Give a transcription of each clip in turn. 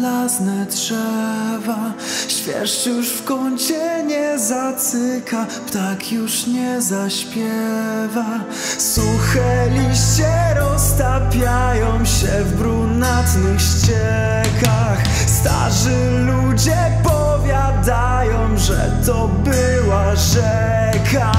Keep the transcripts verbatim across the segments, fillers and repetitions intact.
żelazne drzewa. Świerszcz już w kącie nie zacyka, ptak już nie zaśpiewa. Suche liście roztapiają się w brunatnych ściekach. Starzy ludzie powiadają, że to była rzeka.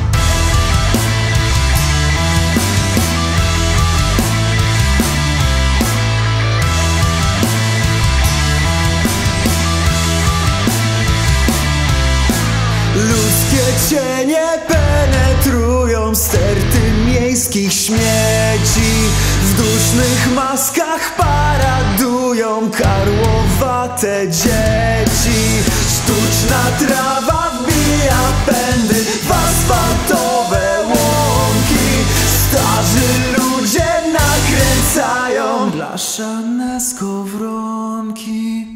Ludzkie cienie penetrują sterty miejskich śmieci. W dusznych maskach paradują karłowate dzieci. Sztuczna trawa wbija pędy w asfaltowe łąki. Starzy ludzie nakręcają blaszane skowronki.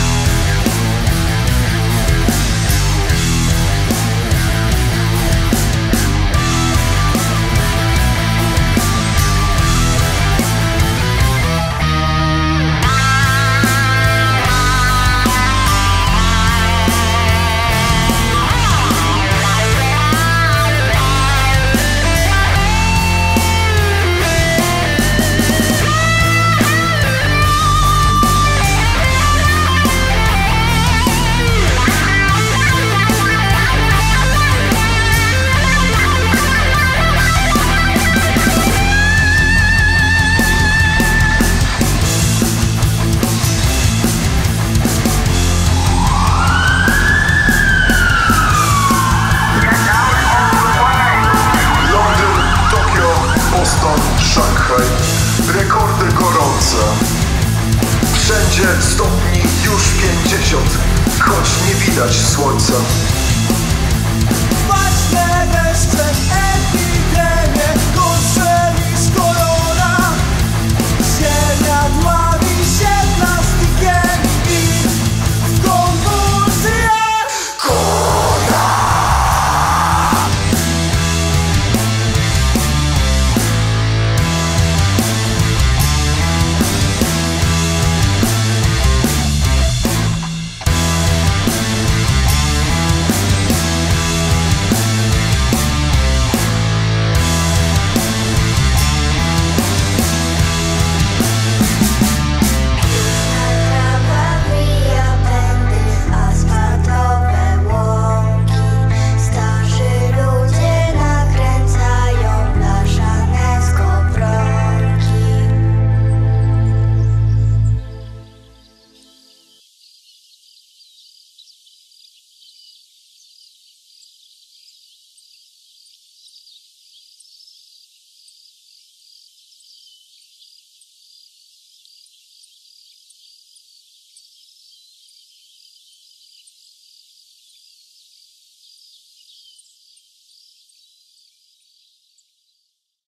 Szanghaj, rekordy gorące. Wszędzie stopni już pięćdziesiąt, choć nie widać słońca. Właśnie deszcze